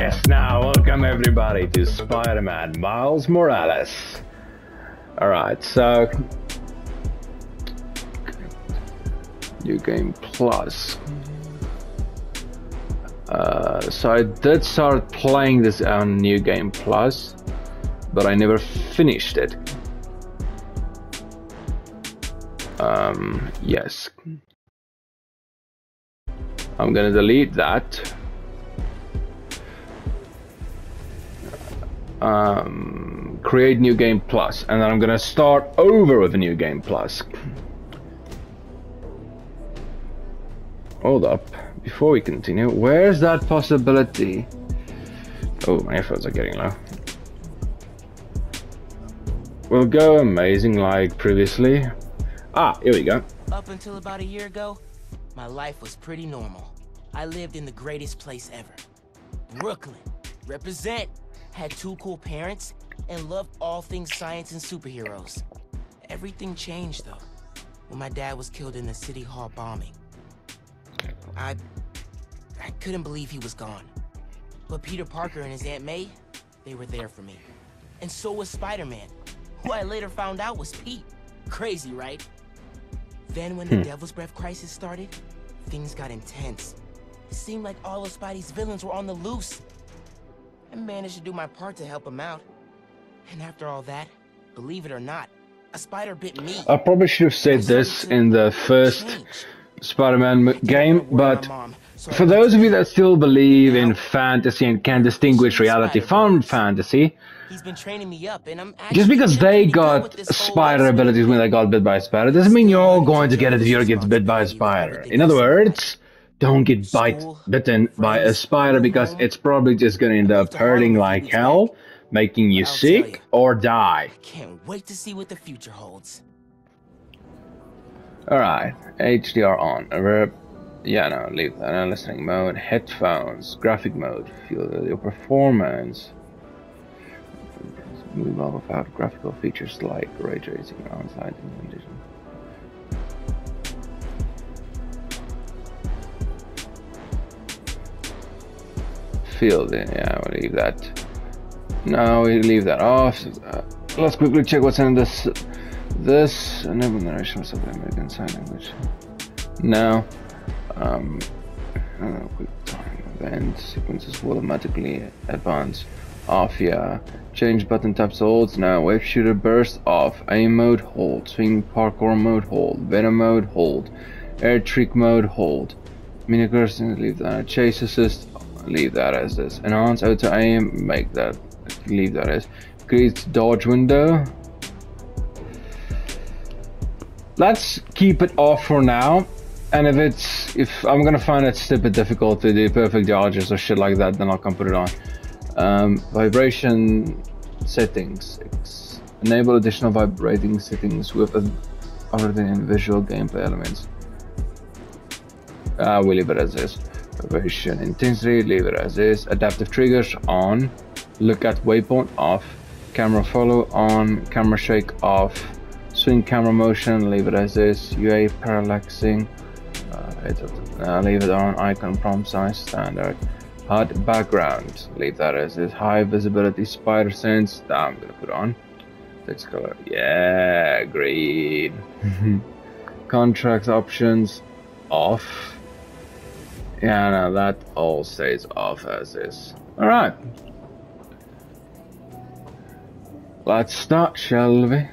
Yes, now welcome everybody to Spider-Man Miles Morales. Alright, so New Game Plus. So I did start playing this on New Game Plus, but I never finished it. Yes. I'm gonna delete that. Create New Game Plus, and then I'm gonna start over with a New Game Plus. Hold up, before we continue, where's that possibility? Oh, my earphones are getting low. We'll go amazing like previously. Ah, here we go. Up until about a year ago, my life was pretty normal. I lived in the greatest place ever. Brooklyn. Represent. Had two cool parents and loved all things science and superheroes. Everything changed though, when my dad was killed in the City Hall bombing. I couldn't believe he was gone. But Peter Parker and his Aunt May, they were there for me. And so was Spider-Man, who I later found out was Pete. Crazy, right? Then when the Devil's Breath crisis started, things got intense. It seemed like all of Spidey's villains were on the loose. I managed to do my part to help him out. And after all that, believe it or not, a spider bit me. I probably should have said this in the first Spider-Man game, but for those of you that still believe in fantasy and can distinguish reality from fantasy, he's been training me up, and I'm just because they got spider abilities when they got bit by a spider doesn't mean you're going to get it if you get bit by a spider. In other words, don't get bitten by a spider because it's probably just gonna end up hurting like hell, making you sick or die. Can't wait to see what the future holds. Alright, HDR on. Yeah, no, leave that. Listening mode, headphones, graphic mode, feel your performance. Move on without graphical features like ray tracing, ground light, and condition. Field, yeah, we'll leave that. No, we leave that off. Let's quickly check what's in this. Enable narration of the American Sign Language. No. Quick time event sequences will automatically advance. Off, yeah. Change button taps holds. No. Wave shooter burst off. Aim mode hold. Swing parkour mode hold. Venom mode hold. Air trick mode hold. Mini cursor, leave that. Chase assist. Leave that as this. Enhance auto aim, make that, leave that as. Create dodge window. Let's keep it off for now. And if I'm gonna find it stupid difficult to do perfect dodges or shit like that, then I'll come put it on. Vibration settings. Enable additional vibrating settings with other than visual gameplay elements. We'll leave it as is. Vibration intensity, leave it as is. Adaptive triggers on. Look at waypoint off. Camera follow on. Camera shake off. Swing camera motion, leave it as is. UA parallaxing, leave it on. Icon prompt size standard. HUD background, leave that as is. High visibility spider sense, I'm gonna put on. Text color, yeah, green. Contract options off. Yeah, no, that all stays off as is. Alright. Let's start, shall we?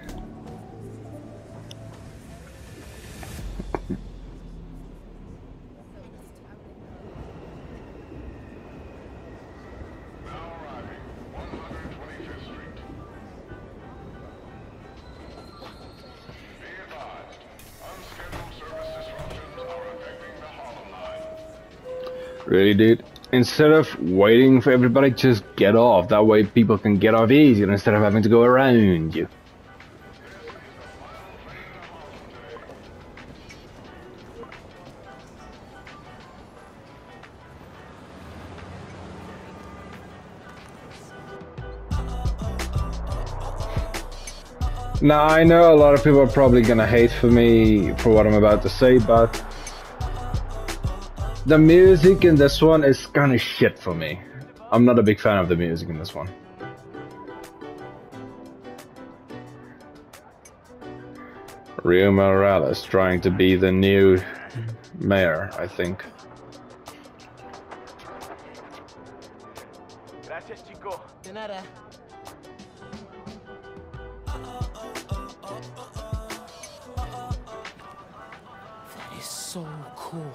Really, dude? Instead of waiting for everybody, just get off. That way people can get off easier instead of having to go around you. Now, I know a lot of people are probably gonna hate for me for what I'm about to say, but the music in this one is kind of shit for me. I'm not a big fan of the music in this one. Rio Morales trying to be the new mayor, I think. Gracias, chico. De nada. That is so cool.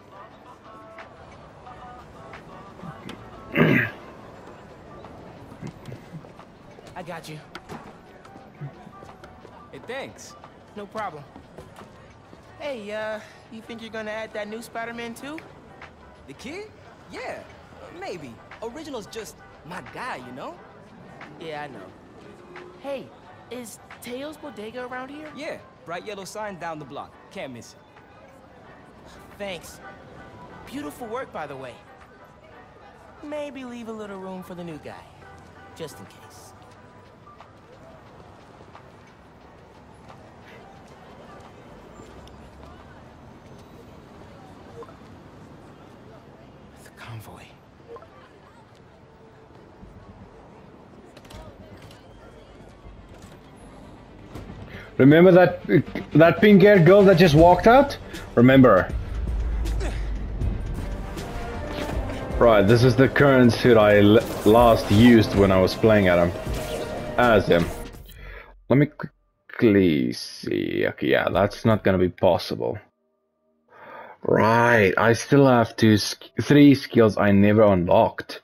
I got you. Hey, thanks. No problem. Hey, you think you're gonna add that new Spider-Man too? The kid? Yeah, maybe. Original's just my guy, you know? Yeah, I know. Hey, is Teo's Bodega around here? Yeah, bright yellow sign down the block. Can't miss it. Thanks. Beautiful work, by the way. Maybe leave a little room for the new guy, just in case. The convoy. Remember that pink-haired girl that just walked out? Remember her. Right, this is the current suit I last used when I was playing as him. Let me quickly see. Okay, yeah, that's not gonna be possible. Right, I still have 3 skills I never unlocked.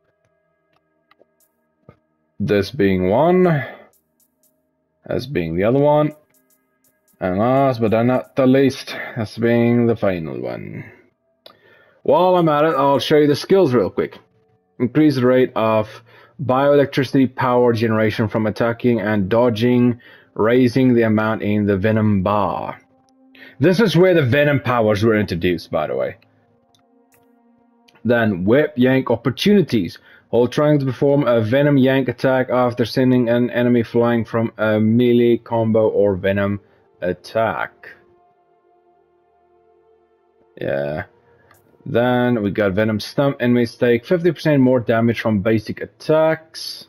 This being one, as being the other one, and last but not the least, as being the final one. While I'm at it, I'll show you the skills real quick. Increase the rate of bioelectricity power generation from attacking and dodging, raising the amount in the Venom bar. This is where the Venom powers were introduced, by the way. Then, Whip Yank opportunities. Hold triangle to perform a Venom Yank attack after sending an enemy flying from a melee combo or Venom attack. Yeah. Then we got Venom Stump. Enemies take 50% more damage from basic attacks.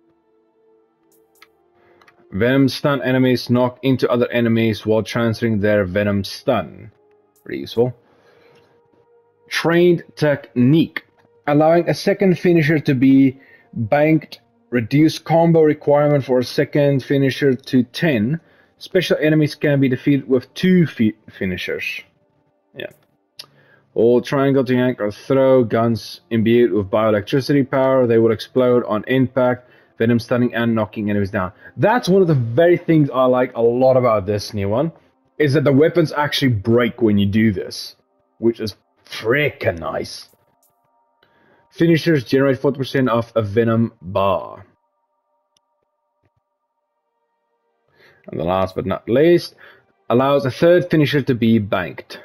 Venom Stun enemies knock into other enemies while transferring their Venom Stun. Pretty useful. Trained Technique. Allowing a second finisher to be banked. Reduce combo requirement for a second finisher to 10. Special enemies can be defeated with 2 finishers. Yeah. All triangle to yank or throw guns imbued with bioelectricity power. They will explode on impact, Venom stunning and knocking enemies down. That's one of the very things I like a lot about this new one, is that the weapons actually break when you do this, which is freaking nice. Finishers generate 40% of a Venom bar. And the last but not least, allows a third finisher to be banked.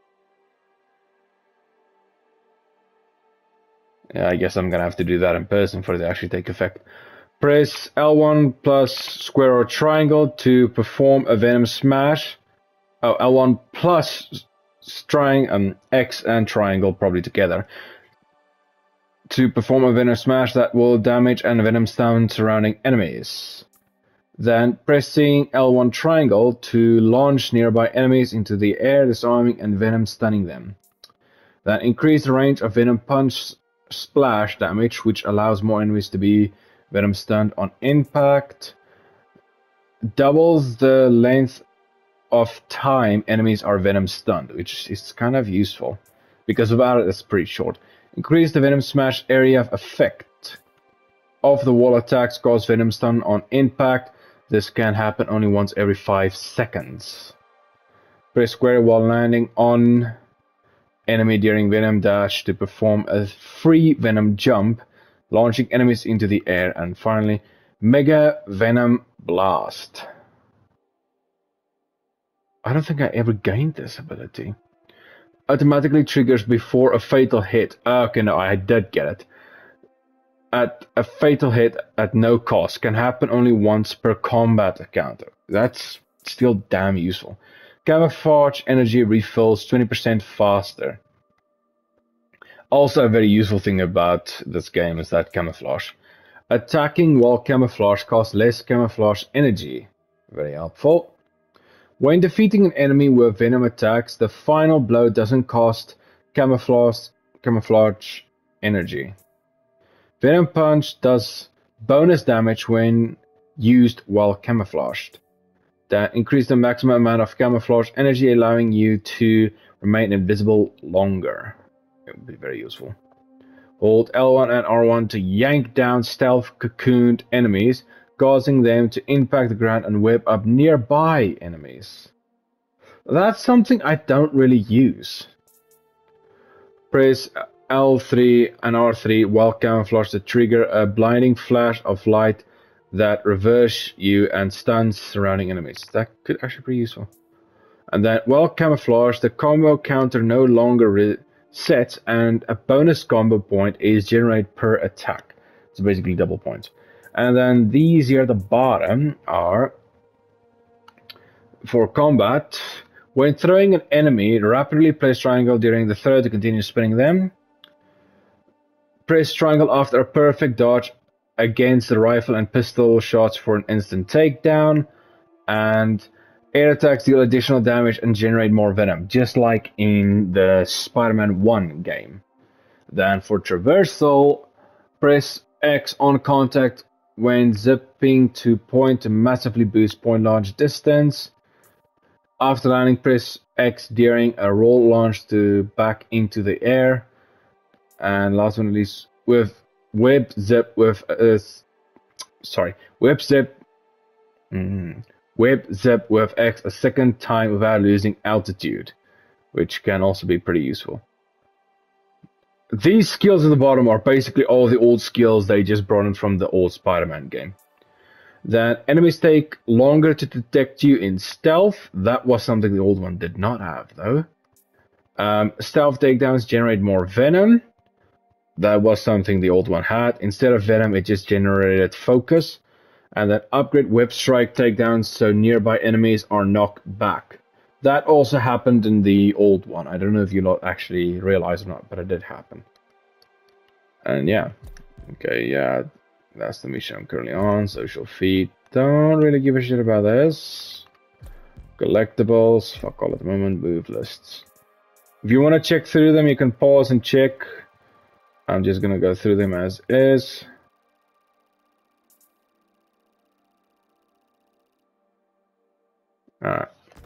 Yeah, I guess I'm gonna have to do that in person for it to actually take effect. Press L1 plus square or triangle to perform a Venom smash. Oh, L1 plus X and triangle probably together. To perform a Venom smash that will damage and Venom stun surrounding enemies. Then pressing L1 triangle to launch nearby enemies into the air, disarming and Venom stunning them. Then increase the range of Venom punch splash damage, which allows more enemies to be Venom stunned on impact. Doubles the length of time enemies are Venom stunned, which is kind of useful, because without it, it's pretty short. Increase the Venom smash area of effect. Off the wall attacks cause Venom stun on impact. This can happen only once every 5 seconds. Press square while landing on enemy during Venom dash to perform a free Venom jump, launching enemies into the air. And finally, Mega Venom Blast. I don't think I ever gained this ability. Automatically triggers before a fatal hit. Okay, no, I did get it. At a fatal hit at no cost, can happen only once per combat encounter. That's still damn useful. Camouflage energy refills 20% faster. Also, a very useful thing about this game is that camouflage. Attacking while camouflage costs less camouflage energy. Very helpful. When defeating an enemy with venom attacks, the final blow doesn't cost camouflage energy. Venom Punch does bonus damage when used while camouflaged. That increases the maximum amount of camouflage energy, allowing you to remain invisible longer. It would be very useful. Hold L1 and R1 to yank down stealth cocooned enemies, causing them to impact the ground and whip up nearby enemies. That's something I don't really use. Press L3 and R3 while camouflage to trigger a blinding flash of light that reverse you and stuns surrounding enemies. That could actually be useful. And then while camouflage, the combo counter no longer resets and a bonus combo point is generated per attack. So basically double points. And then these here at the bottom are for combat. When throwing an enemy, rapidly press triangle during the throw to continue spinning them. Press triangle after a perfect dodge against the rifle and pistol shots for an instant takedown. And air attacks deal additional damage and generate more venom, just like in the Spider-Man 1 game. Then for traversal, press X on contact when zipping to point to massively boost point launch distance. After landing, press X during a roll launch to back into the air. And last but not least, with whip zip with whip zip with X a second time without losing altitude, which can also be pretty useful. These skills at the bottom are basically all the old skills they just brought in from the old Spider-Man game. Then enemies take longer to detect you in stealth. That was something the old one did not have, though. Stealth takedowns generate more venom. That was something the old one had. Instead of venom, it just generated focus. And then upgrade whip strike takedowns so nearby enemies are knocked back. That also happened in the old one. I don't know if you lot actually realize or not, but it did happen. And yeah. Okay, yeah. That's the mission I'm currently on. Social feed. Don't really give a shit about this. Collectibles. Fuck all at the moment. Move lists. If you want to check through them, you can pause and check. I'm just going to go through them as is. Alright.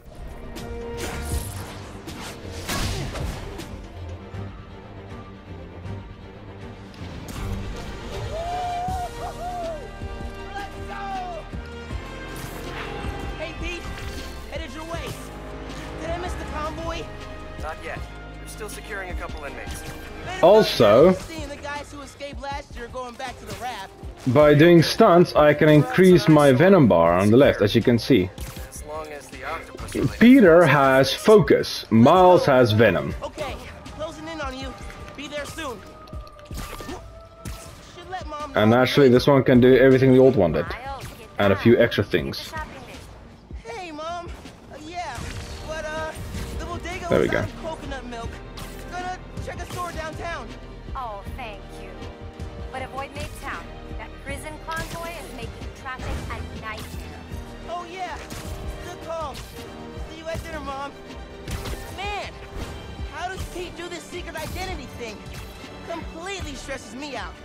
Not yet. We're still securing a couple inmates. Also, by doing stunts, I can increase my venom bar on the left, as you can see. As long as the octopus Peter has focus. Miles has venom. Okay, closing in on you. Be there soon. And actually, this one can do everything the old one did, and a few extra things. Hey, Mom. Yeah, but the bodega There we was go. out of coconut milk. Gonna check a store downtown. Oh, thank you. But avoid Midtown. That prison convoy is making traffic a nightmare. Oh yeah, good call. See you at dinner, Mom. Man, how does Pete do this secret identity thing? Completely stresses me out.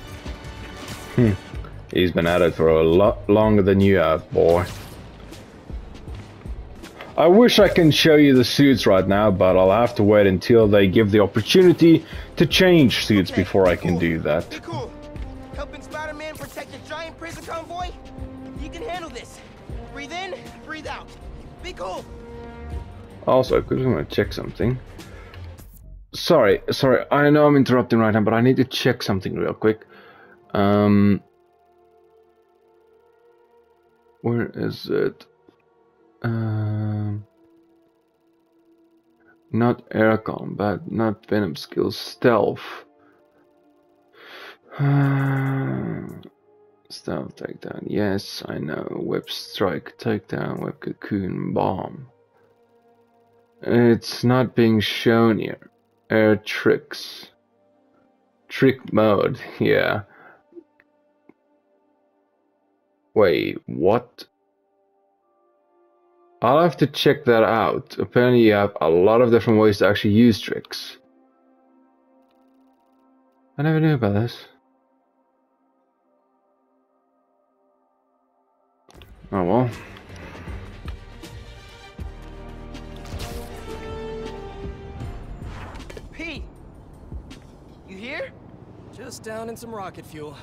He's been at it for a lot longer than you have, boy. I wish I can show you the suits right now, but I'll have to wait until they give the opportunity to change suits before I can do that. Be cool. Helping Spider-Man protect a giant prison convoy? You can handle this. Breathe in, breathe out. Be cool. Also, I could want to check something. Sorry, I know I'm interrupting right now, but I need to check something real quick. Where is it? Not air combat, not venom skills, stealth. Stealth takedown, yes, I know. Whip strike, takedown, whip cocoon, bomb. It's not being shown here. Air tricks. trick mode, yeah. Wait, what? I'll have to check that out. Apparently you have a lot of different ways to actually use tricks. I never knew about this. Oh well. Pete! You here? Just down in some rocket fuel.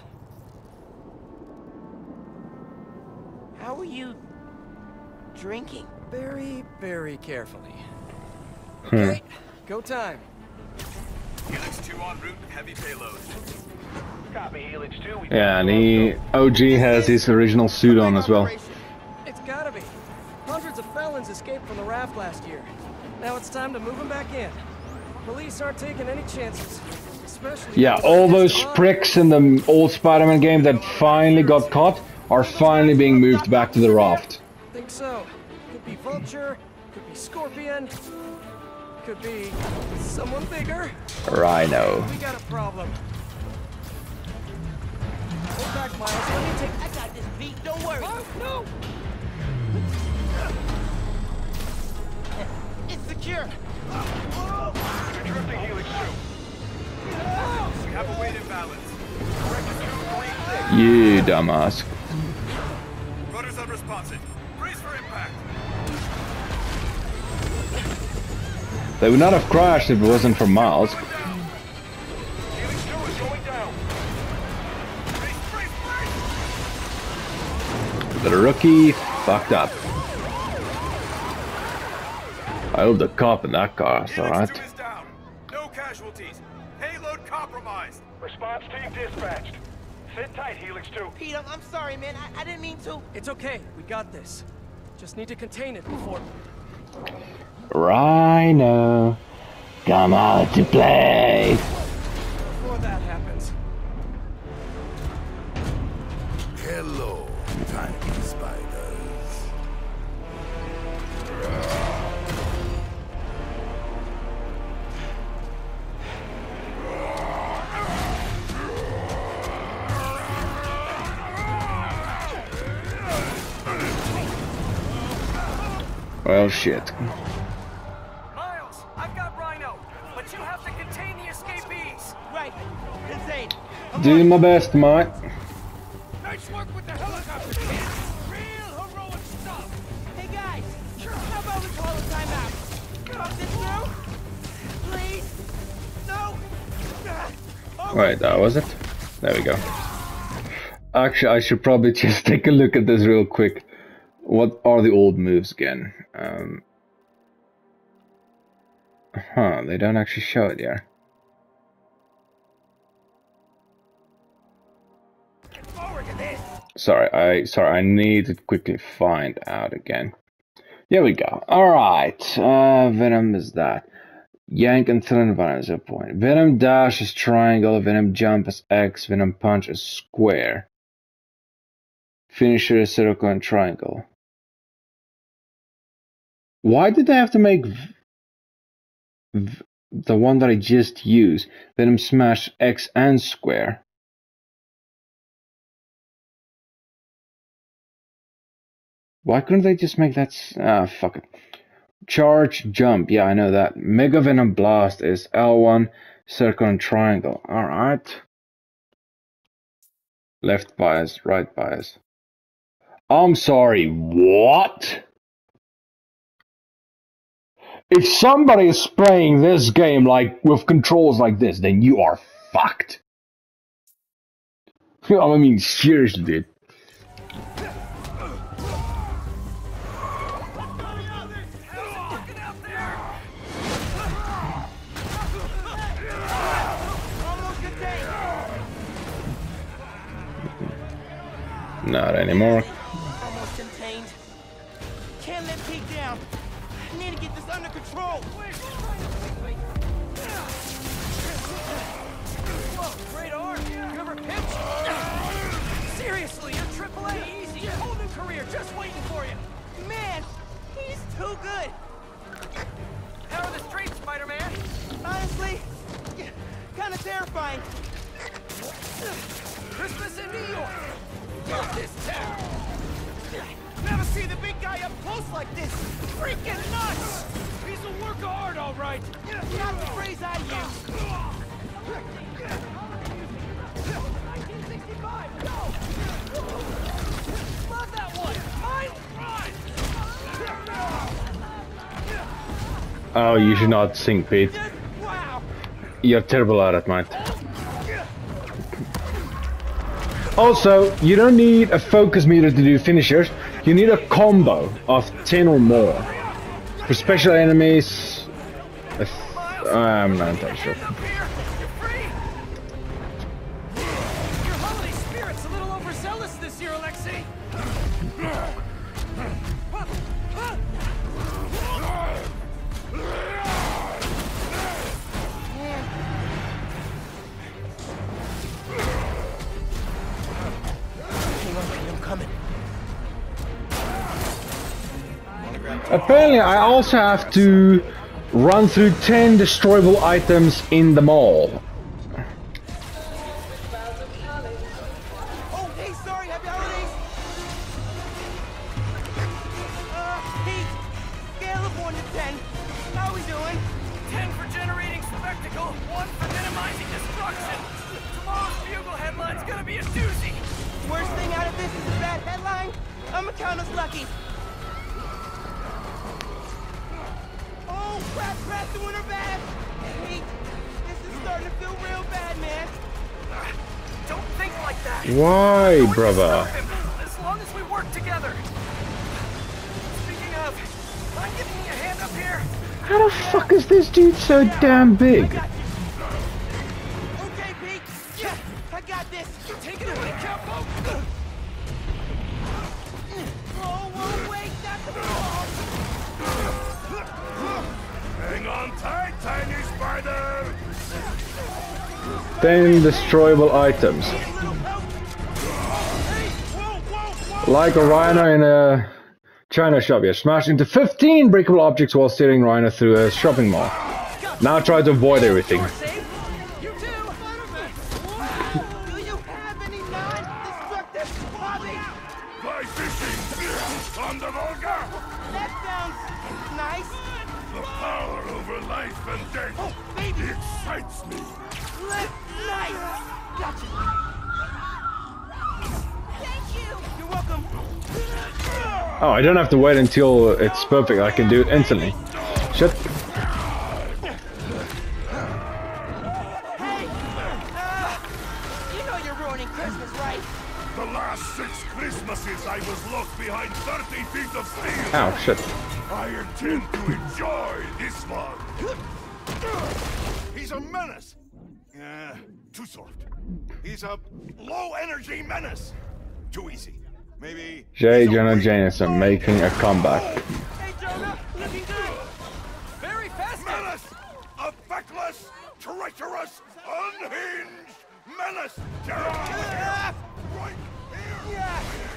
How are you drinking? Very, very carefully. Okay, go time. Helix 2 en route with heavy payload. Copy, Helix 2. Yeah, and he OG has his original suit on as well. It's gotta be. Hundreds of felons escaped from the raft last year. Now it's time to move them back in. Police aren't taking any chances. Especially Yeah, all those pricks in the old Spider-Man game that finally got caught are finally being moved back to the raft. Think so. Could be Vulture, could be Scorpion, could be someone bigger. Rhino. We got a problem. Hold back, Miles. Let me take. I got this, Pete. Don't worry. Oh, no! It's secure. You're drifting, Helix 2. We have a weight imbalance. Correct 236. You dumbass. Rudder's unresponsive. Brace for impact. They would not have crashed if it wasn't for Miles. Helix 2 is going down. Brace, brace, brace! The rookie fucked up. I hope the cop in that car is Helix alright. 2 is down. No casualties. Payload compromised. Response team dispatched. Sit tight, Helix 2. Pete, I'm sorry, man. I didn't mean to. It's okay. We got this. Just need to contain it before. Rhino, come out to play. Before that happens. Hello, tiny spiders. Well, shit. Miles, I've got Rhino, but you have to contain the escapees. Right. Insane. Do my best, mate. Nice work with the helicopter. Real heroic stuff. Hey, guys. How about we call a timeout? Talk this through? Please? No? Wait, that was it? There we go. Actually, I should probably just take a look at this real quick. What are the old moves again? They don't actually show it here. Sorry, I need to quickly find out again. Here we go. Alright, Venom is that. Yank and throw Venom is a point. Venom dash is triangle, Venom jump is X, Venom punch is square. Finisher is circle and triangle. Why did they have to make the one that I just used, Venom smash X and square? Why couldn't they just make that? Fuck it. Charge, jump. Yeah, I know that. Mega Venom Blast is L1, circle and triangle. Alright. Left bias, right bias. I'm sorry, what? If somebody is playing this game like with controls like this, then you are fucked. I mean, seriously, dude. Not anymore. Almost contained. Can't let Pete down. I need to get this under control. Whoa, great arm. You ever pitch? Seriously, you're AAA. Easy. Your whole new career just waiting for you. Man, he's too good. How are the streets, Spider-Man? Honestly, kind of terrifying. Never see the big guy up close like this. Freaking nuts! He's a work of art, all right. Not the phrase I use. 1965, go! Love that one. Mine, run! Oh, you should not sing, Pete. Wow. You're terrible at it, mate. Also, you don't need a focus meter to do finishers. You need a combo of 10 or more. For special enemies, I'm not entirely sure. You're free. Your holiday spirit's a little overzealous this year, Alexei. I'm coming. Apparently, I also have to run through 10 destroyable items in the mall. Oh, hey, sorry, happy holidays. Pete, scale of 1 to 10. How we doing? 10 for generating spectacle, 1 for minimizing destruction. Tomorrow's Bugle headline's gonna be a doozy. Worst thing out of this is a bad headline. I'ma count us lucky. Oh, crap, doing her bad. Pete, this is starting to feel real bad, man. Don't think like that. Why, brother? As long as we work together. Speaking of, I'm giving you a hand up here. How the fuck is this dude so damn big? Okay, Pete. Yeah, I got this. Take it away, Capo. Whoa, wait, that's the ball. Hang on tight, tiny spider! 10 destroyable items. Like a Rhino in a China shop. You smash into 15 breakable objects while steering Rhino through a shopping mall. Now try to avoid everything. You too. Do you have any non-destructive hobbies? Fly fishing! On the Volga! That sounds nice. The power over life and death! Oh, baby. Excites me! Nice. Gotcha. Thank you. You're welcome. Oh, I don't have to wait until it's perfect. I can do it instantly. Shit. Hey, you know you're ruining Christmas, right? The last 6 Christmases I was locked behind 30 feet of steel! Ow, shit. I intend to enjoy this one! He's a menace! Too soft. He's a low-energy menace! Too easy. Maybe... J. Jonah Jameson making a comeback. Hey, Jonah, looking good. Very fast. Menace! A feckless, treacherous, unhinged menace! Right here!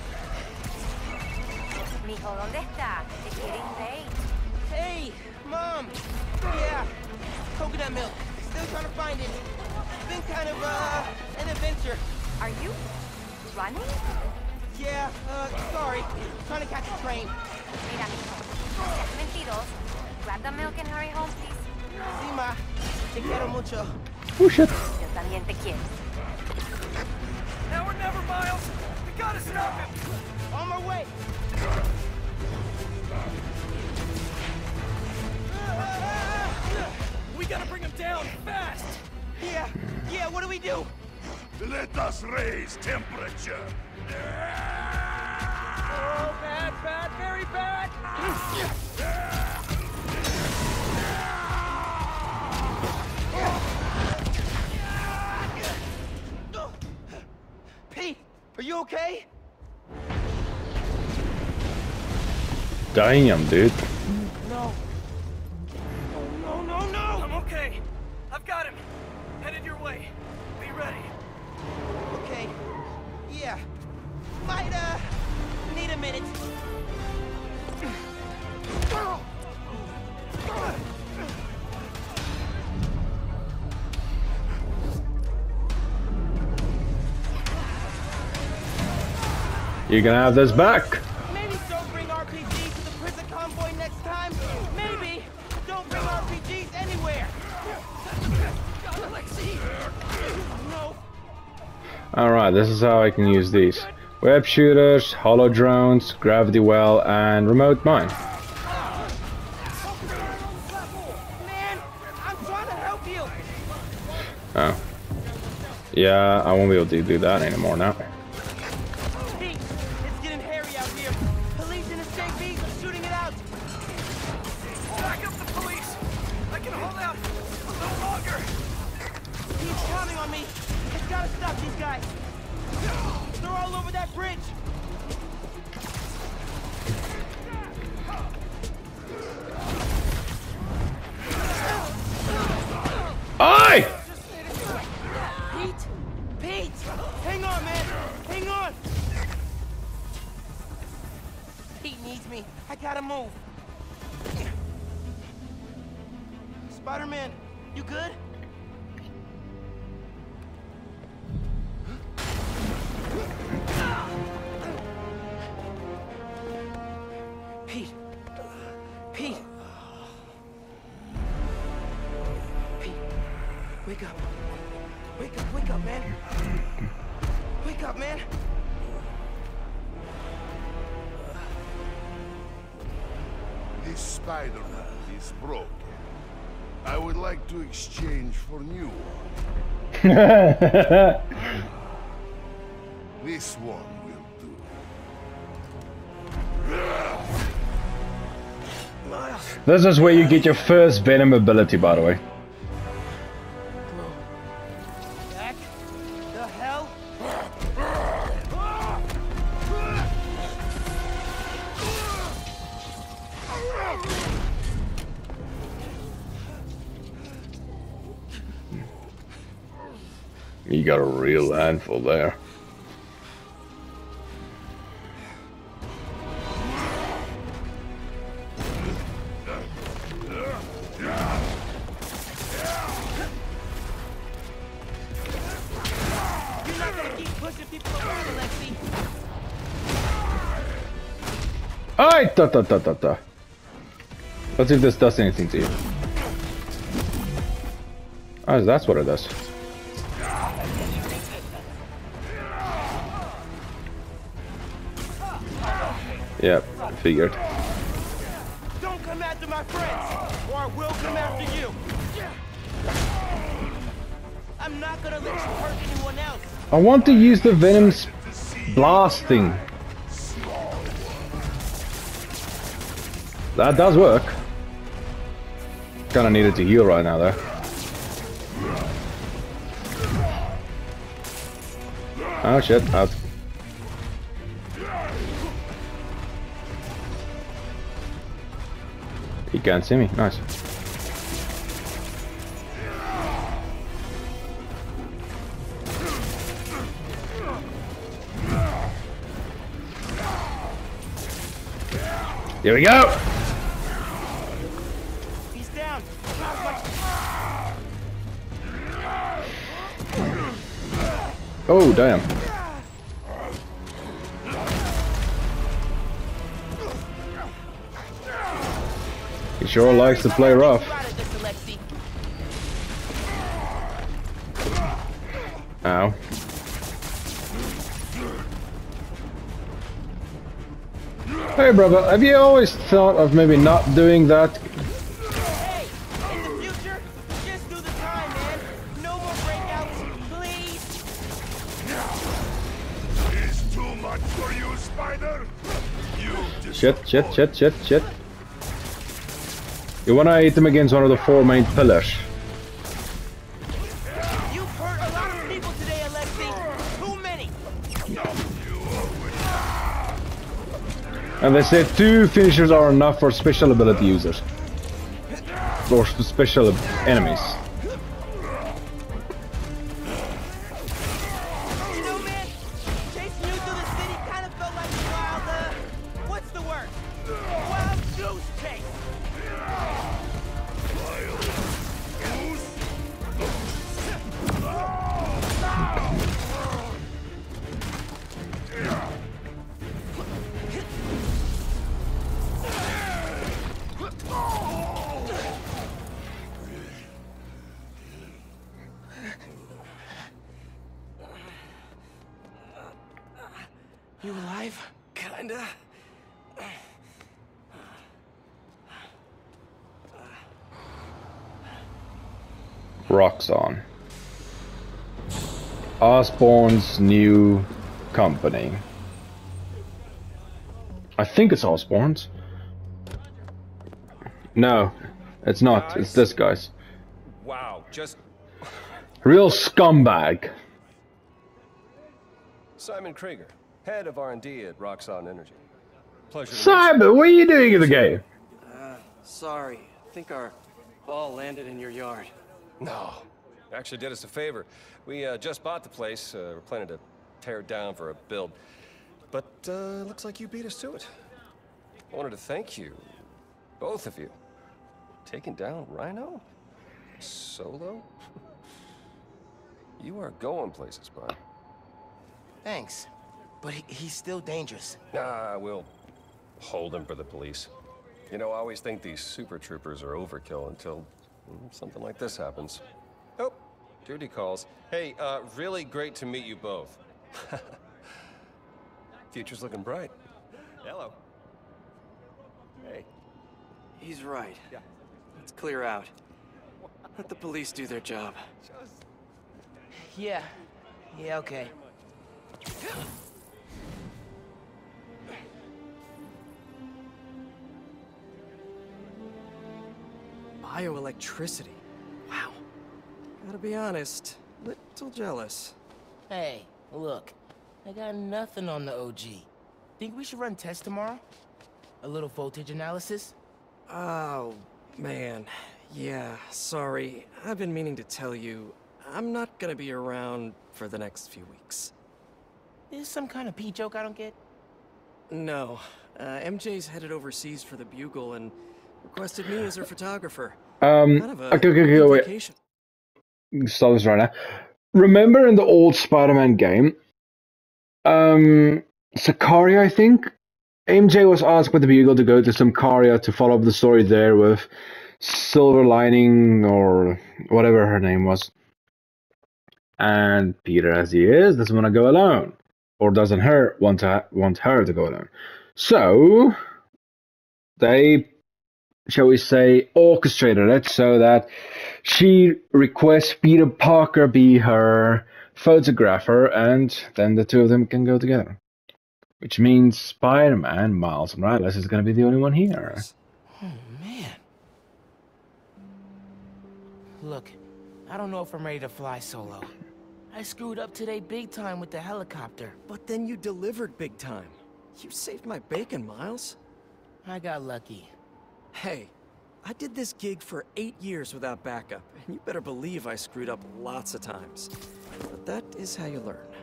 Mijo, ¿dónde está? It's getting late. Hey, Mom. Yeah, coconut milk. Still trying to find it. It's been kind of, an adventure. Are you running? Yeah, sorry. Trying to catch a train. Mira, mijo. No seas mentiroso. Grab the milk and hurry home, please. Sí, ma. Te quiero mucho. Oh shit. Yo también te quiero. Now or never, Miles. We gotta stop him. On my way. We gotta bring him down fast. Yeah, what do we do? Let us raise temperature! Oh, bad, very bad. Pete, are you okay? Damn, dude. No. No. I'm okay. I've got him. Headed your way. Be ready. Okay. Yeah. Might, need a minute. You can have this back. Maybe don't bring RPGs to the prison convoy next time. Maybe don't bring RPGs anywhere. No. Alright, this is how I can use these. Web shooters, hollow drones, gravity well, and remote mine. Man, I'm trying to help you. Oh. Yeah, I won't be able to do that anymore now. Pete, it's getting hairy out here. Police and escapees are shooting it out. Back up the police! I can hold out a little longer! He's counting on me. It's gotta stop these guys. They're all over that bridge. Aye! Pete! Pete! Hang on, man! Hang on! Pete needs me. I gotta move. Spider-Man, you good? Pete! Pete! Pete! Wake up! Wake up, man! Wake up, man! This Spider-Man is broken. I would like to exchange for new one. This one will do. This is where you get your first Venom ability, by the way. Back the hell? You got a real handful there. You're not gonna keep pushing people around, Alexi. Aye, ta. Let's see if this does anything to you. Oh, that's what it does. Yep, figured. Don't come after my friends, or I will come after you. I'm not gonna let you hurt anyone else. I want to use the Venom's blast thing. That does work. Kinda needed to heal right now though. Oh shit, out. He can't see me, nice. Here we go! He's down. Oh, damn. He sure likes to play rough. Ow. Hey brother, have you always thought of maybe not doing that? Hey, in the future, just do the time, man. No more breakouts, please. Is too much for you, Spider? You Shit. You wanna hit him against one of the 4 main pillars. You've hurt a lot of people today, Alexi. Too many. And they said 2 finishers are enough for special ability users. Or special enemies. You know, man, chasing you through the city kind of felt like a wild, what's the word? Wild goose chase. You alive? Kinda. Roxxon. Osborn's new company. I think it's Osborn's. No, it's not. It's this guy's. Wow, just... Real scumbag. Simon Krieger, head of R&D at Roxxon Energy. Pleasure to meet Simon, what are you doing in the game? Sorry. I think our ball landed in your yard. you. No, actually did us a favor. We just bought the place. We're planning to tear it down for a build. But looks like you beat us to it. I wanted to thank you, both of you. Taking down Rhino? Solo? You are going places, bud. Thanks. But he's still dangerous. Nah, we'll hold him for the police. You know, I always think these super troopers are overkill until something like this happens. Oh, duty calls. Hey, really great to meet you both. Future's looking bright. Hello. Hey. He's right. Yeah. Let's clear out. Let the police do their job. Yeah. Yeah, okay. Bioelectricity. Wow. Gotta be honest, little jealous. Hey, look. I got nothing on the OG. Think we should run tests tomorrow? A little voltage analysis? Oh, man. Yeah, sorry. I've been meaning to tell you, I'm not gonna be around for the next few weeks. Is some kind of pee joke I don't get? No. MJ's headed overseas for the Bugle and requested me as her photographer. Kind of a okay, wait. vacation. Stop this right now. Remember in the old Spider-Man game, Sicaria, I think? MJ was asked by the Bugle to go to Sicaria to follow up the story there with Silver Lining or whatever her name was. And Peter, as he is, doesn't want to go alone. Or doesn't want her to go alone. So, they, shall we say, orchestrated it so that she requests Peter Parker be her photographer, and then the two of them can go together. Which means Spider-Man, Miles Morales, is going to be the only one here. Oh, man. Look, I don't know if I'm ready to fly solo. I screwed up today big time with the helicopter. But then you delivered big time. You saved my bacon, Miles. I got lucky. Hey, I did this gig for 8 years without backup, and you better believe I screwed up lots of times. But that is how you learn.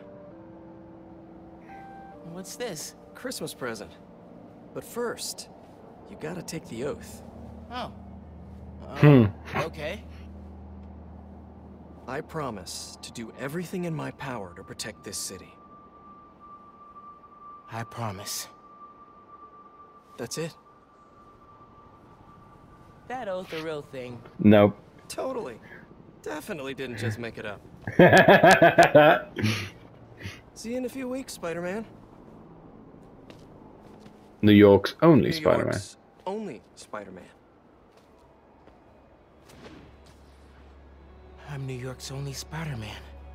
What's this? Christmas present. But first, you gotta take the oath. Oh. Okay. I promise to do everything in my power to protect this city. I promise. That's it? That oath a real thing? Nope. Totally. Definitely didn't just make it up. See you in a few weeks, Spider-Man. New York's only New Spider-Man. York's only Spider-Man. I'm New York's only Spider-Man.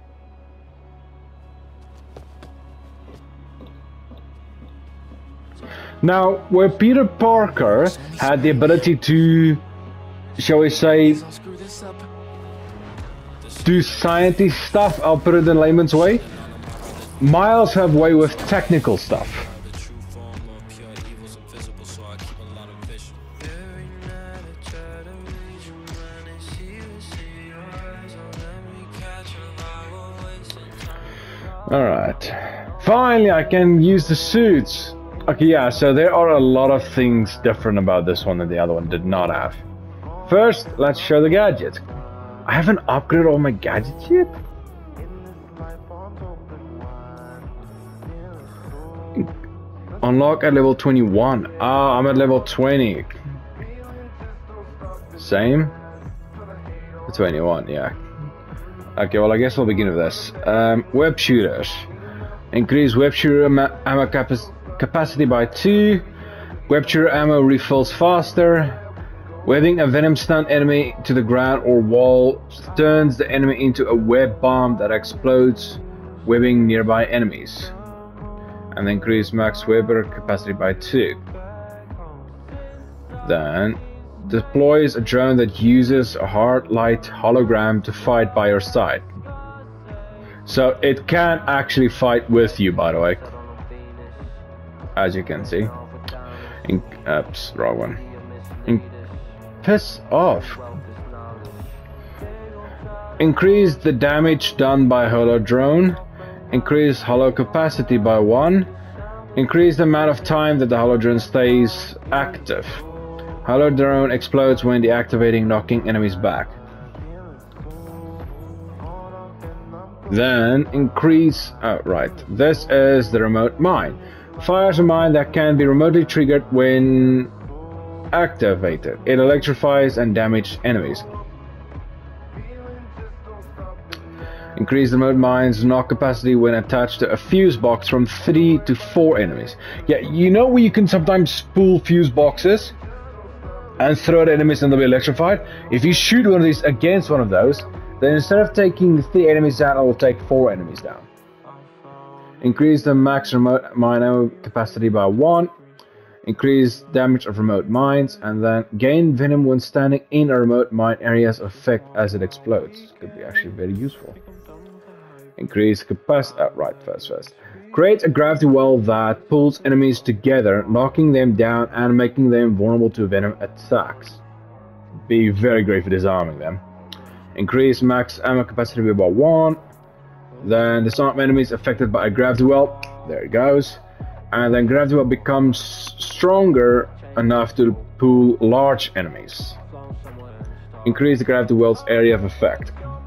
Now, where Peter Parker had the ability to, shall we say, Please don't screw this up. do science stuff, I'll put it in layman's way, Miles have way with technical stuff. Alright. Finally, I can use the suits. Okay, yeah, so there are a lot of things different about this one that the other one did not have. First, let's show the gadget. I haven't upgraded all my gadgets yet? Unlock at level 21. Ah, I'm at level 20. Same? 21, yeah. Okay, well I guess we'll begin with this. Web shooters. Increase web shooter ammo capacity by 2. Web shooter ammo refills faster. Webbing a venom stun enemy to the ground or wall turns the enemy into a web bomb that explodes, webbing nearby enemies. And increase max webber capacity by 2. Then deploys a drone that uses a hard light hologram to fight by your side. So it can actually fight with you, by the way, as you can see. Oops, wrong one. Piss off. Increase the damage done by holo drone. Increase holo capacity by 1. Increase the amount of time that the holo drone stays active. Holo drone explodes when deactivating, knocking enemies back. Then increase, this is the remote mine. Fires a mine that can be remotely triggered when activated. It electrifies and damages enemies. Increase the remote mine's knock capacity when attached to a fuse box from 3 to 4 enemies. Yeah, you know where you can sometimes spool fuse boxes and throw the enemies and they'll be electrified? If you shoot one of these against one of those, then instead of taking 3 enemies down, it will take 4 enemies down. Increase the max remote mine ammo capacity by 1. Increase damage of remote mines, and then gain venom when standing in a remote mine area's effect as it explodes. Could be actually very useful. Increase capacity. First. Create a gravity well that pulls enemies together, knocking them down and making them vulnerable to venom attacks. Be very great for disarming them. Increase max ammo capacity by 1. Then disarm enemies affected by a gravity well. There it goes. And then gravity well becomes stronger enough to pull large enemies. Increase the gravity well's area of effect.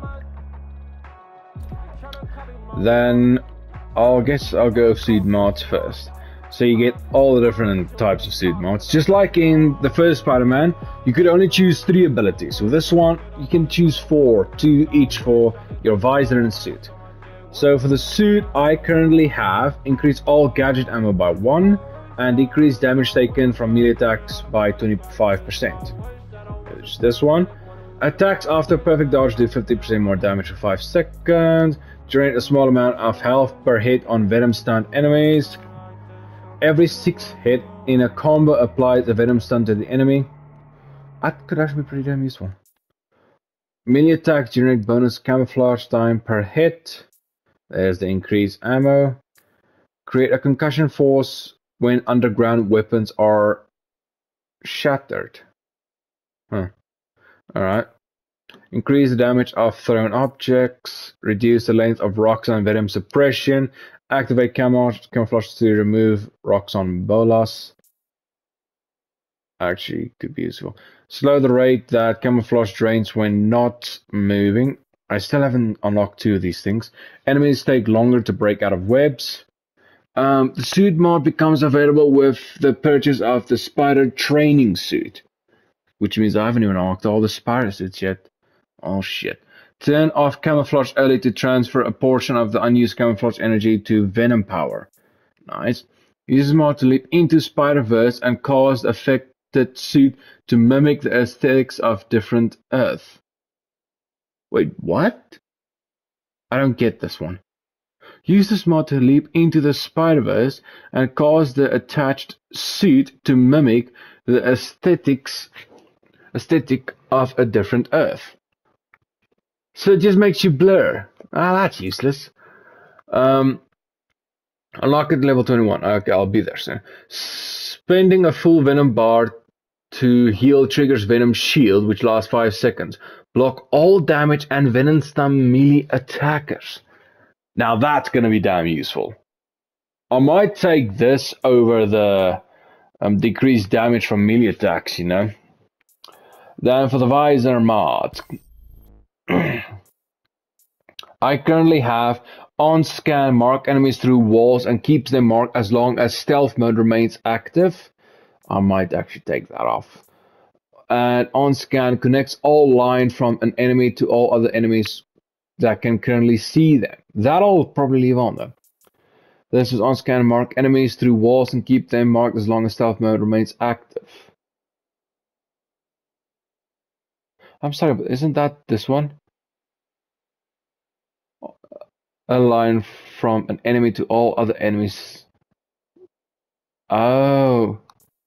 Then I'll go suit mods first. So you get all the different types of suit mods. Just like in the first Spider-Man, you could only choose 3 abilities. With this one, you can choose 4, 2 each for your visor and suit. So for the suit, I currently have increase all gadget ammo by 1 and decrease damage taken from melee attacks by 25%. There's this one. Attacks after perfect dodge do 50% more damage for 5 seconds. Generate a small amount of health per hit on venom stunned enemies. Every 6 hit in a combo applies a venom stun to the enemy. That could actually be pretty damn useful. Melee attacks generate bonus camouflage time per hit. There's the increased ammo. Create a concussion force when underground weapons are shattered. Alright. Increase the damage of thrown objects. Reduce the length of rocks on venom suppression. Activate camouflage to remove rocks on bolas. Actually, could be useful. Slow the rate that camouflage drains when not moving. I still haven't unlocked 2 of these things. Enemies take longer to break out of webs. The suit mod becomes available with the purchase of the spider training suit. Which means I haven't even unlocked all the spider suits yet. Oh shit. Turn off camouflage early to transfer a portion of the unused camouflage energy to venom power. Nice. Use this mod to leap into Spider-Verse and cause the affected suit to mimic the aesthetics of different Earth. Wait, what? I don't get this one. Use this mod to leap into the Spider-Verse and cause the attached suit to mimic the aesthetic of a different Earth. So it just makes you blur. That's useless. Unlock at level 21. Okay, I'll be there soon. Spending a full Venom bar to heal triggers Venom shield, which lasts 5 seconds. Block all damage and Venom stun melee attackers. Now that's going to be damn useful. I might take this over the decreased damage from melee attacks, you know. Then for the visor mod. I currently have on scan mark enemies through walls and keeps them marked as long as stealth mode remains active. I might actually take that off. And on scan connects all line from an enemy to all other enemies that can currently see them. That I'll probably leave on though. This is on scan mark enemies through walls and keep them marked as long as stealth mode remains active. I'm sorry, but isn't that this one? A line from an enemy to all other enemies. Oh.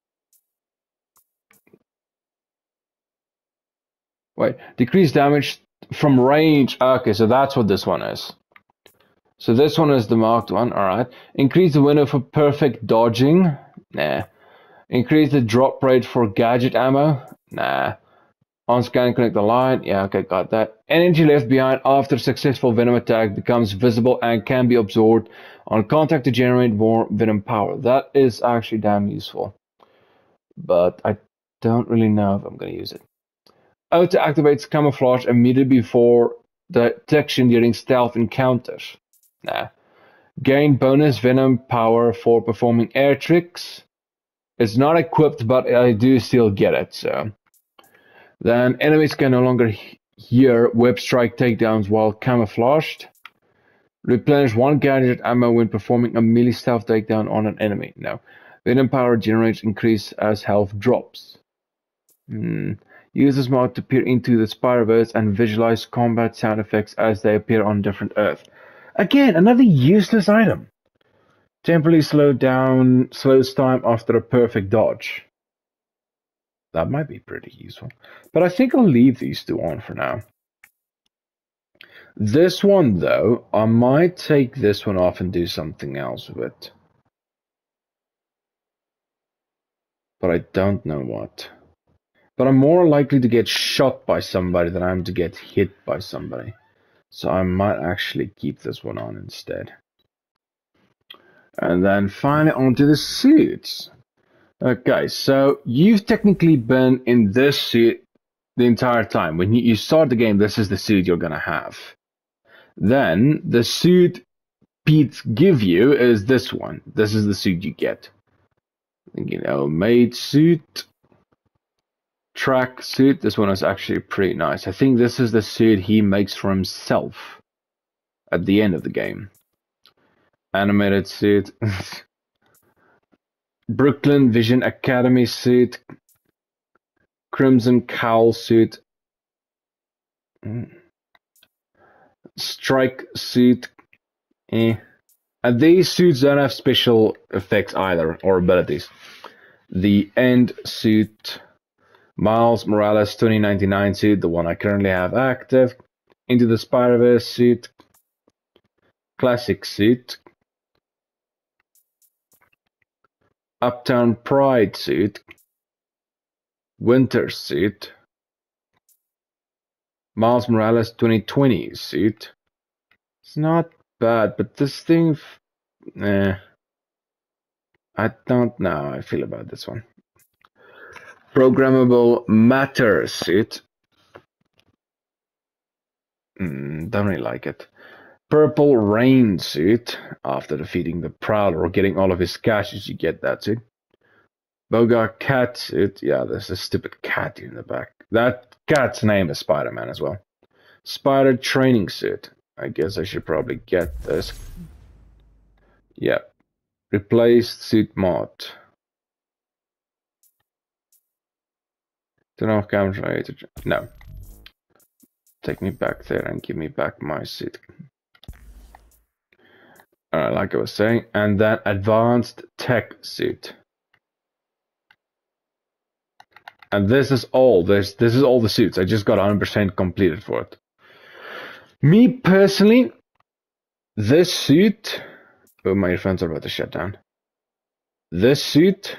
Wait, decrease damage from range. Okay, so that's what this one is. So this one is the marked one, alright. Increase the window for perfect dodging. Nah. Increase the drop rate for gadget ammo. Nah. On scan, connect the line. Yeah, okay, got that. Energy left behind after successful venom attack becomes visible and can be absorbed on contact to generate more venom power. That is actually damn useful. But I don't really know if I'm going to use it. Auto activates camouflage immediately before detection during stealth encounters. Nah. Gain bonus venom power for performing air tricks. It's not equipped, but I do still get it, so. Then enemies can no longer hear web strike takedowns while camouflaged. Replenish one gadget ammo when performing a melee stealth takedown on an enemy. No. Venom power generates increase as health drops. Use this mode to peer into the Spider-Verse and visualize combat sound effects as they appear on different Earth. Again, another useless item. Temporarily slows time after a perfect dodge. That might be pretty useful. But I think I'll leave these two on for now. This one, though, I might take this one off and do something else with it. But I don't know what. But I'm more likely to get shot by somebody than I am to get hit by somebody. So I might actually keep this one on instead. And then finally onto the suits. Okay, so you've technically been in this suit the entire time. When you start the game, this is the suit you're gonna have. Then the suit Pete give you is this one. This is the suit you get. You know, maid suit, track suit. This one is actually pretty nice. I think this is the suit he makes for himself at the end of the game. Animated suit. Brooklyn Vision Academy suit. Crimson Cowl suit. Strike suit. And these suits don't have special effects either, or abilities. The End suit. Miles Morales 2099 suit, the one I currently have active. Into the Spider-Verse suit. Classic suit. Uptown Pride suit. Winter suit. Miles Morales 2020 suit. It's not bad, but this thing, I don't know how I feel about this one. Programmable Matter suit. Don't really like it. Purple Rain suit. After defeating the Prowler or getting all of his caches, you get that suit. Boga Cat suit. Yeah, there's a stupid cat in the back. That cat's name is Spider-Man as well. Spider Training suit. I guess I should probably get this. Yep. Replaced suit mod. Turn off camera. No. Take me back there and give me back my suit. Alright, like I was saying. And then advanced tech suit. And this is all. This is all the suits. I just got 100% completed for it. Me personally, this suit. Oh, my earphones are about to shut down. This suit.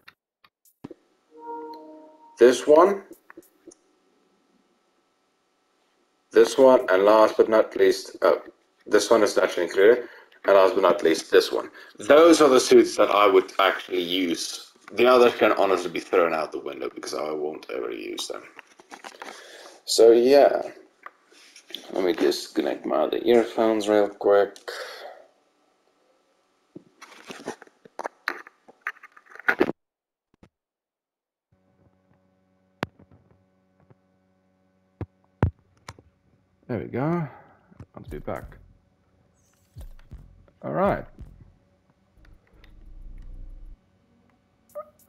This one. This one, and last but not least, this one is naturally included, and last but not least, this one. Those are the suits that I would actually use. The others can honestly be thrown out the window because I won't ever use them. So yeah, let me disconnect my other earphones real quick. There we go. I'll be back. Alright.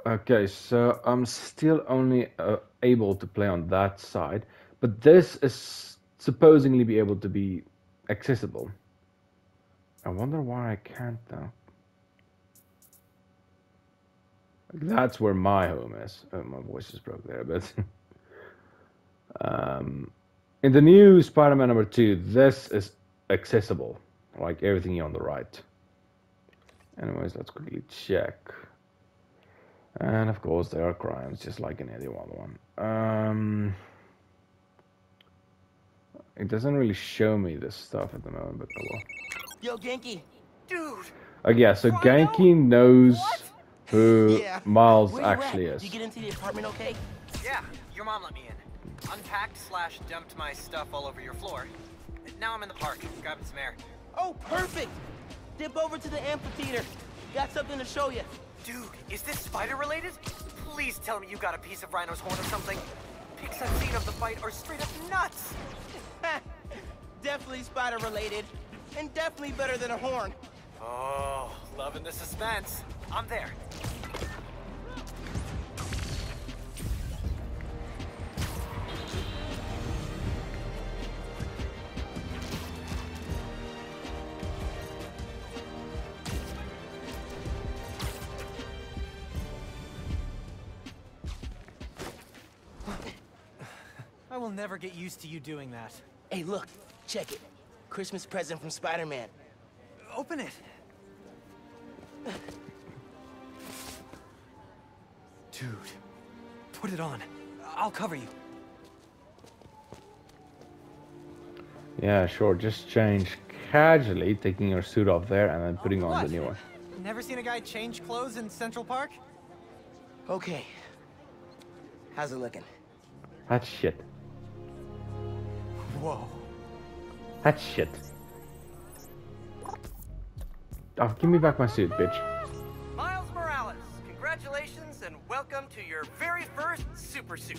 Okay, so I'm still only able to play on that side, but this is supposedly be able to be accessible. I wonder why I can't though. That's where my home is. Oh, my voice is broke there, but in the new Spider-Man number 2, this is accessible, like everything on the right. Anyways, let's quickly check. And of course, there are crimes, just like in any other one. It doesn't really show me this stuff at the moment, but oh well. Yo, Genki. Dude! Yeah, so Rhino? Genki knows who Yeah. Miles Where you actually at? is. You get into the apartment okay? Yeah, your mom let me in. Unpacked/dumped my stuff all over your floor. Now I'm in the park, grabbing some air. Oh, perfect. Dip over to the amphitheater. Got something to show you. Dude, is this spider related? Please tell me you got a piece of Rhino's horn or something. Pics I've seen of the fight are straight up nuts. Definitely spider related. And definitely better than a horn. Oh, loving the suspense. I'm there. I will never get used to you doing that. Hey, look. Check it. Christmas present from Spider-Man. Open it. Dude, put it on. I'll cover you. Yeah, sure. Just change casually, taking your suit off there and then putting on the new one. Never seen a guy change clothes in Central Park? Okay. How's it looking? That's shit. Whoa. That's shit. Oh, give me back my suit, bitch. Miles Morales, congratulations and welcome to your very first super suit.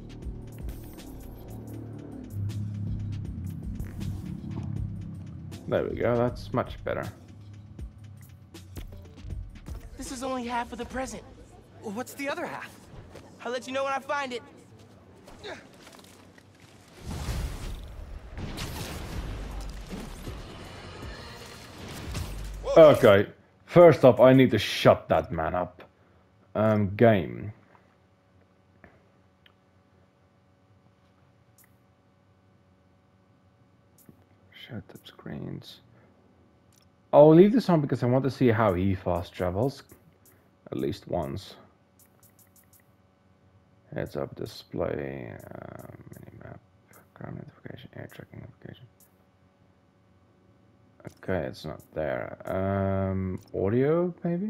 There we go. That's much better. This is only half of the present. What's the other half? I'll let you know when I find it. Okay. First off, I need to shut that man up. Game. Shut up screens. I'll leave this on because I want to see how he fast travels. At least once. Heads up display. Minimap. Ground notification. Air tracking notification. Okay, it's not there. Audio, maybe?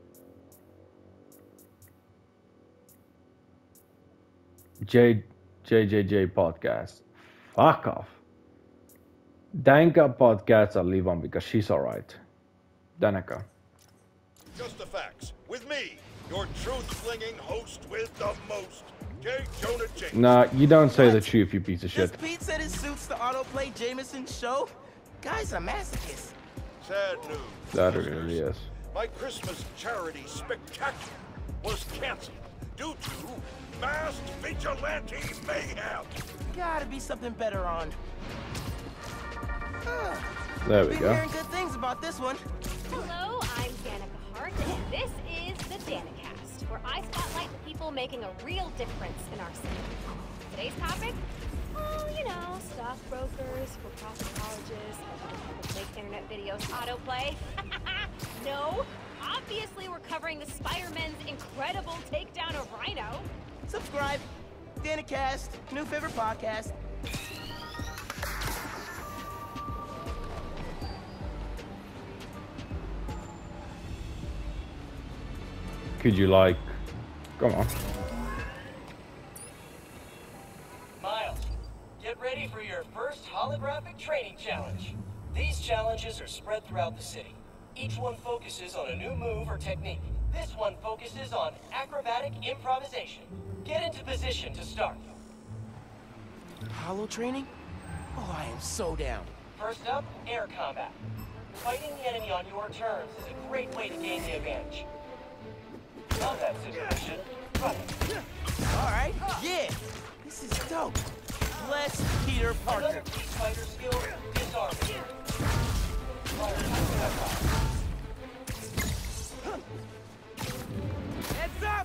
JJJ podcast. Fuck off. Danka podcast I'll leave on because she's alright. Danica. Just the facts. With me, your truth-slinging host with the most, J. Jonah Jameson. Nah, you don't say the truth, you piece of shit. Does Pete said it suits the autoplay Jameson's show? Guy's a masochist. Sad news. That really is. My Christmas charity spectacular was canceled due to masked vigilante mayhem. Gotta be something better on. There we Been go. hearing good things about this one. Hello, I'm Danica Hart, and this is the Danicast, where I spotlight the people making a real difference in our city. Today's topic? Oh, you know, stockbrokers, for-profit colleges, people make internet videos autoplay. No, obviously we're covering the Spider-Man's incredible takedown of Rhino. Subscribe. Danicast, new favorite podcast. Could you like... Come on. Miles, get ready for your first holographic training challenge. These challenges are spread throughout the city. Each one focuses on a new move or technique. This one focuses on acrobatic improvisation. Get into position to start. Hollow training? Oh, I am so down. First up, air combat. Fighting the enemy on your terms is a great way to gain the advantage. Combat situation. Running. Alright, yeah. This is dope. Bless Peter Parker. Another key fighter skill, disarming. Heads up!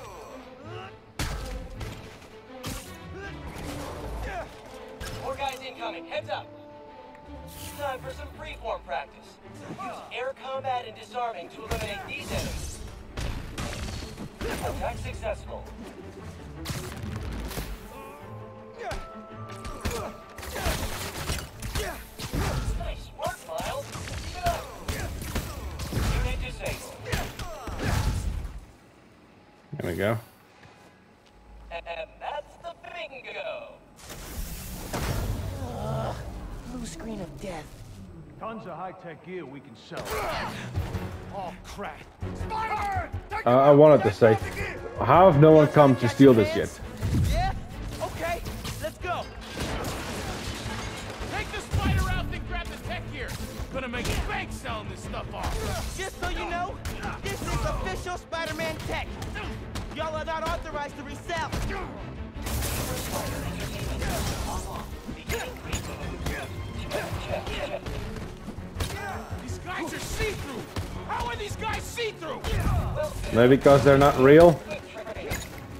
More guys incoming. Heads up. Time for some freeform practice. Use air combat and disarming to eliminate these enemies. Attack successful. Nice work, Miles. Keep it up. Unit disabled. There we go. And that's the bingo. Blue screen of death. Tons of high-tech gear we can sell. Oh, crap. I wanted to say, how have no one come to steal this yet? Yeah? Okay, let's go. Take the spider out, then grab the tech gear. Gonna make a bank selling this stuff off. Just so you know, this is official Spider-Man tech. Y'all are not authorized to resell. These guys are see-through. How are these guys see-through? Maybe because they're not real? Remember,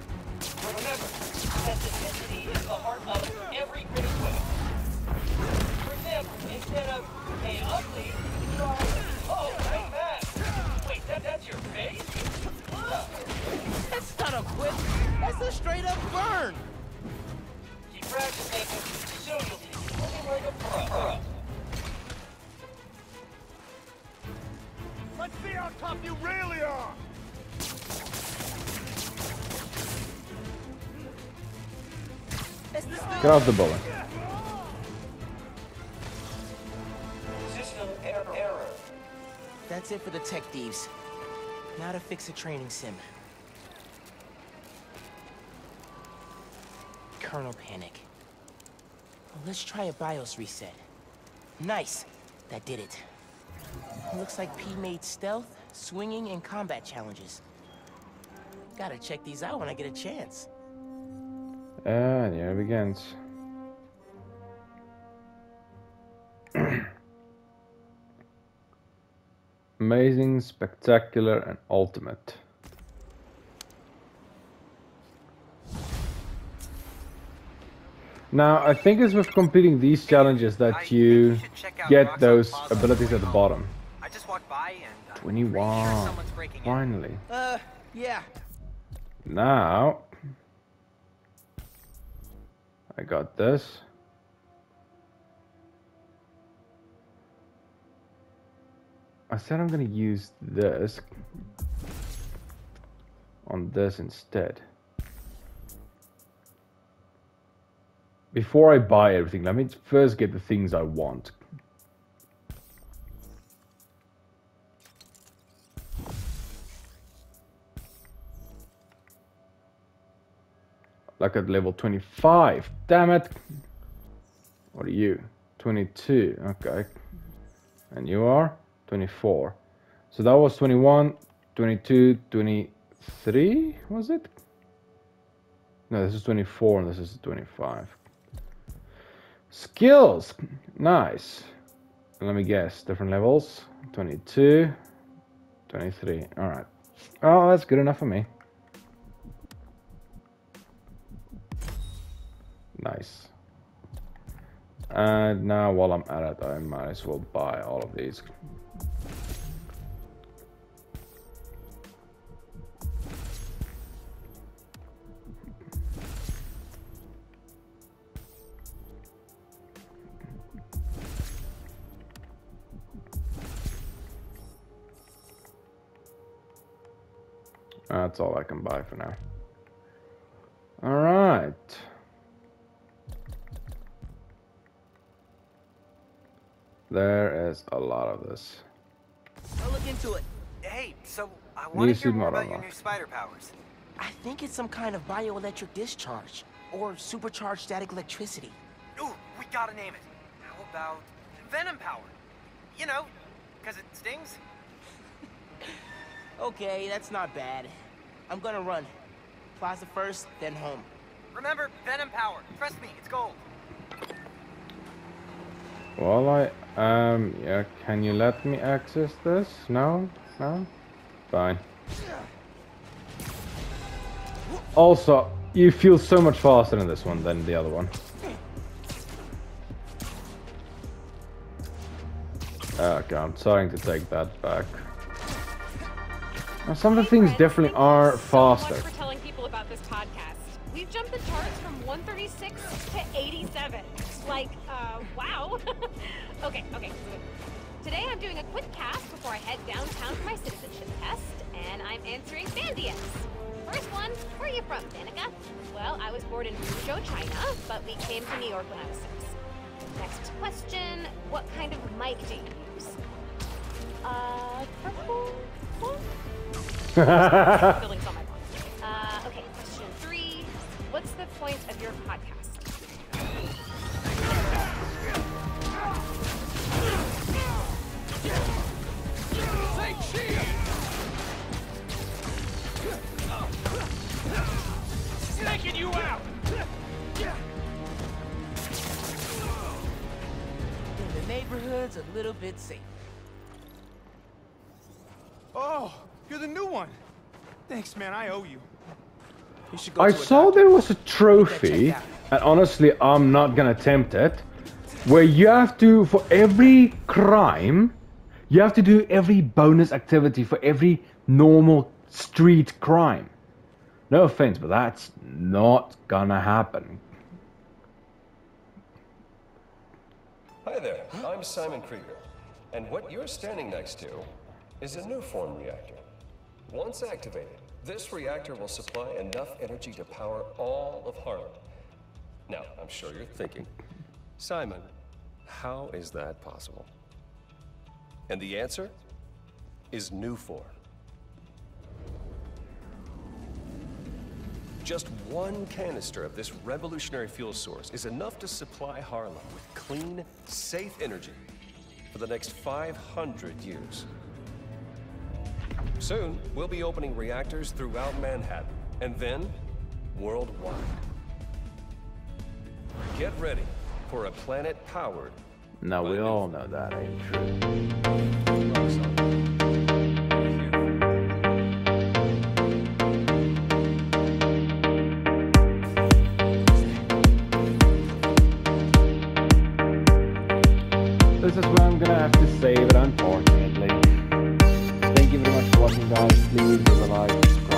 specificity is the heart of every great weapon. For example, instead of, hey, ugly, try, oh, nice mask. Wait, that's your face? That's not a quip. That's a straight-up burn. Keep practicing. Soon you'll be looking like a pro. Let's see how tough you really are! Get off the bullet. System error. That's it for the tech thieves. Now to fix a training sim. Kernel panic. Well, let's try a BIOS reset. Nice. That did it. Looks like P made stealth, swinging, and combat challenges. Gotta check these out when I get a chance. And here it begins. Amazing, spectacular, and ultimate. Now, I think it's with completing these challenges that you get those abilities at the bottom. I just walked by and 21. someone's breaking in. Finally. Yeah. Now, I got this. I said I'm gonna use this on this instead. Before I buy everything, let me first get the things I want. Like at level 25. Damn it! What are you? 22. Okay. And you are? 24. So that was 21, 22, 23, was it? No, this is 24 and this is 25. Skills! Nice. Let me guess. Different levels. 22, 23. Alright. Oh, that's good enough for me. Nice. And now while I'm at it, I might as well buy all of these. That's all I can buy for now. All right. There is a lot of this. I'll look into it. Hey, so I want to hear more about your unlocked. new spider powers. I think it's some kind of bioelectric discharge or supercharged static electricity. Ooh, we gotta name it. How about venom power? You know, because it stings. Okay, that's not bad. I'm gonna run. Plaza first, then home. Remember, Venom power. Trust me, it's gold. Well, yeah, can you let me access this? No? No? Fine. Also, you feel so much faster in this one than the other one. Okay, I'm starting to take that back. Now, some of the things definitely are faster. So much for telling people about this podcast. We've jumped the charts from 136 to 87. Like, wow. Okay. Today I'm doing a quick cast before I head downtown for my citizenship test, and I'm answering fan DMs. First one, where are you from, Danica? Well, I was born in Fuzhou, China, but we came to New York when I was 6. Next question, what kind of mic do you use? Purple one? Feelings on my phone. Okay, question 3. What's the point of your podcast? Taking you out! And the neighborhood's a little bit safe. Oh, you're the new one. Thanks, man. I owe you. You should go I to a saw doctor. there was a trophy, Check out. and honestly, I'm not gonna attempt it, where you have to, for every crime, you have to do every bonus activity for every normal street crime. No offense, but that's not gonna happen. Hi there, I'm Simon Krieger, and what you're standing next to is a new form reactor. Once activated, this reactor will supply enough energy to power all of Harlem. Now, I'm sure you're thinking, Simon, how is that possible? And the answer is new form. Just one canister of this revolutionary fuel source is enough to supply Harlem with clean, safe energy for the next 500 years. Soon, we'll be opening reactors throughout Manhattan, and then worldwide. Get ready for a planet powered. Now we all know that ain't true. This is where I'm gonna have to save it, unfortunately. Thank you very much for watching, guys. Please leave a like, subscribe.